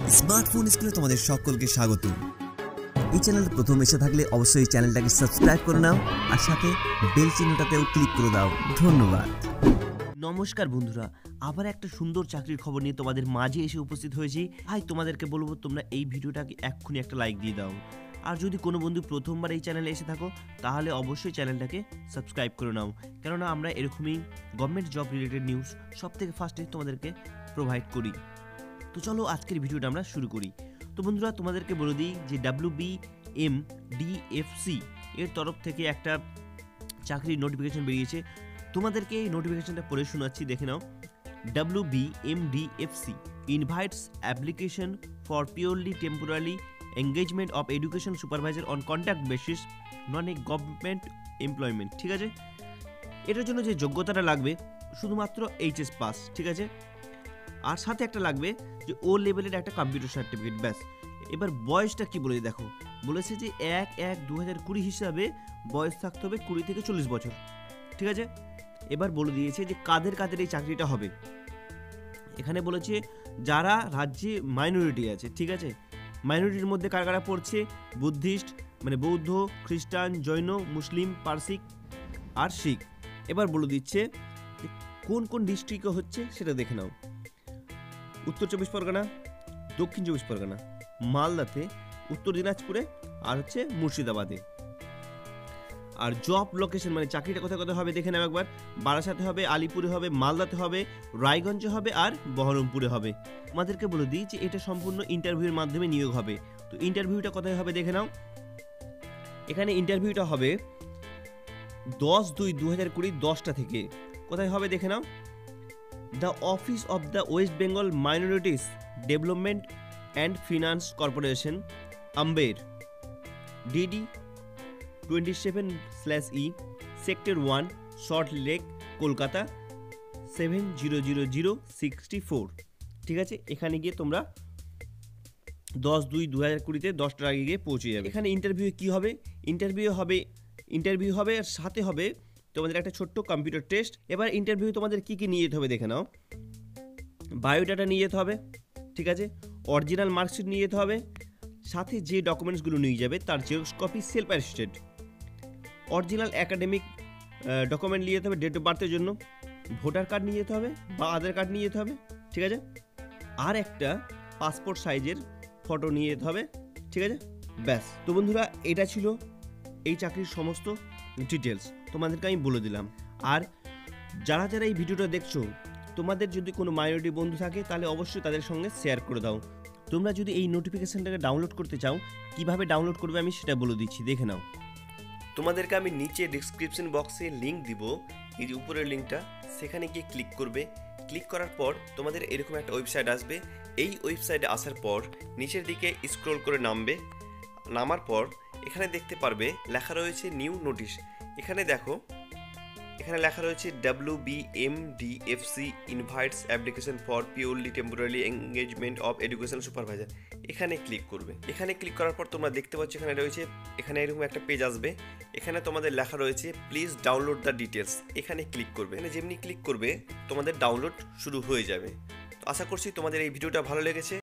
Smartphone স্কুলে তোমাদের সকলকে স্বাগত। এই চ্যানেলে প্রথম এসে থাকলে অবশ্যই চ্যানেলটাকে সাবস্ক্রাইব করে নাও আর সাথে বেল চিহ্নটাতেও ক্লিক করে দাও। ধন্যবাদ। নমস্কার বন্ধুরা, আবার একটা সুন্দর চাকরির খবর নিয়ে তোমাদের মাঝে এসে উপস্থিত হয়েছি। ভাই তোমাদেরকে বলবো তোমরা এই ভিডিওটাকে এক্ষুনি একটা লাইক দিয়ে দাও। আর যদি কোনো বন্ধু প্রথমবার এই চ্যানেলে এসে থাকো তাহলে অবশ্যই চ্যানেলটাকে সাবস্ক্রাইব করে নাও, কেননা আমরা এরকমই গভর্নমেন্ট জব রিলেটেড নিউজ সব থেকে ফার্স্টে তোমাদেরকে প্রোভাইড করি। তো চলো আজকের ভিডিওটা আমরা শুরু করি। তো বন্ধুরা তোমাদেরকে বলে দিই যে WBMDFC এর তরফ থেকে একটা চাকরির নোটিফিকেশন বেরিয়েছে। তোমাদেরকে এই নোটিফিকেশনটা পড়ে শোনাচ্ছি, দেখে নাও। WBMDFC invites application for purely temporary engagement of education supervisor on contract basis, non a government employment। ঠিক আছে, এটার জন্য যে যোগ্যতাটা লাগবে শুধুমাত্র HS পাস, ঠিক আছে। আর সাথে একটা লাগবে যে ও লেভেলের একটা কম্পিউটার সার্টিফিকেট, ব্যাস। এবার বয়সটা কি বলে দেখো, বলেছে যে 1/1/2020 হিসাবে বয়স থাকতে হবে 20 থেকে 40 বছর, ঠিক আছে। এবার বলে দিয়েছে যে কাদের কাদের এই চাকরিটা হবে। এখানে বলেছে যারা রাজ্যে মাইনরিটি আছে, ঠিক আছে। মাইনরিটির মধ্যে কারা কারা পড়ছে, বুদ্ধিস্ট মানে বৌদ্ধ, খ্রিস্টান, জৈন, মুসলিম, পারসিক আর শিখ। এবার বলে দিচ্ছে কোন কোন ডিস্ট্রিক্টে হচ্ছে সেটা দেখে নাও। উত্তর 24 পরগনা, দক্ষিণ 24 পরগনা, মালদাতে, উত্তর দিনাজপুরে আর হচ্ছে মুর্শিদাবাদে। আর জব লোকেশন মানে চাকরিটা কোথায় কোথায় হবে দেখে নাও একবার। বারাসাতে হবে, আলিপুরে হবে, মালদাতে হবে, রায়গঞ্জে হবে আর বহরমপুরে হবে। আমাদেরকে বলে দিই যে এটা সম্পূর্ণ ইন্টারভিউর মাধ্যমে নিয়োগ হবে। তো ইন্টারভিউটা কোথায় হবে দেখে নাও। এখানে ইন্টারভিউটা হবে 10/2/2020 10টা থেকে। কোথায় হবে দেখে নাও। The office of the West Bengal minorities development and finance corporation, আম্বের, DD 27/E, sector 1, short lake, Kolkata 700064। ঠিক আছে, এখানে গিয়ে তোমরা 10/2/2020 10টার আগে গিয়ে পৌঁছে যাবে। এখানে ইন্টারভিউ কি হবে, ইন্টারভিউ হবে আর সাথে হবে তোমাদের একটা ছোট্ট কম্পিউটার টেস্ট। এবার ইন্টারভিউ তোমাদের কি কি নিয়ে যেতে হবে দেখে নাও। বায়োডাটা নিয়ে যেতে হবে, ঠিক আছে। অরিজিনাল মার্কশিট নিয়ে যেতে হবে, সাথে যে ডকুমেন্টসগুলো নিয়ে যাবে তার xerox copy, self attested. Original academic document নিয়ে যেতে হবে ডেট অফ বার্থের জন্য। ভোটার কার্ড নিয়ে যেতে হবে বা আধার কার্ড নিয়ে যেতে হবে, ঠিক আছে। আর একটা পাসপোর্ট সাইজের ফটো নিয়ে যেতে হবে, ঠিক আছে, ব্যাস। তো বন্ধুরা এটা ছিল এই চাকরির সমস্ত ডিটেলস, তোমাদেরকে আমি বলে দিলাম। আর যারা যারা এই ভিডিওটা দেখছো, তোমাদের যদি কোনো মাইনরিটি বন্ধু থাকে তাহলে অবশ্যই তাদের সঙ্গে শেয়ার করে দাও। তোমরা যদি এই নোটিফিকেশনটাকে ডাউনলোড করতে চাও, কিভাবে ডাউনলোড করবে আমি সেটা বলে দিচ্ছি, দেখে নাও। তোমাদেরকে আমি নিচে ডিসক্রিপশন বক্সে লিঙ্ক দিব, এই যে উপরের লিঙ্কটা, সেখানে গিয়ে ক্লিক করবে। ক্লিক করার পর তোমাদের এরকম একটা ওয়েবসাইট আসবে। এই ওয়েবসাইটে আসার পর নিচের দিকে স্ক্রল করে নামার পর এখানে দেখতে পারবে লেখা রয়েছে নিউ নোটিশ। এখানে দেখো, এখানে লেখা রয়েছে WBMDFC invites application for purely temporary engagement of education supervisor. এখানে ক্লিক করবে। এখানে ক্লিক করার পর তোমরা দেখতে পাচ্ছ এখানে এরকম একটা পেজ আসবে। এখানে তোমাদের লেখা রয়েছে প্লিজ ডাউনলোড দ্য ডিটেলস। এখানে ক্লিক করবে। এখানে যেমনি ক্লিক করবে তোমাদের ডাউনলোড শুরু হয়ে যাবে। তো আশা করছি তোমাদের এই ভিডিওটা ভালো লেগেছে।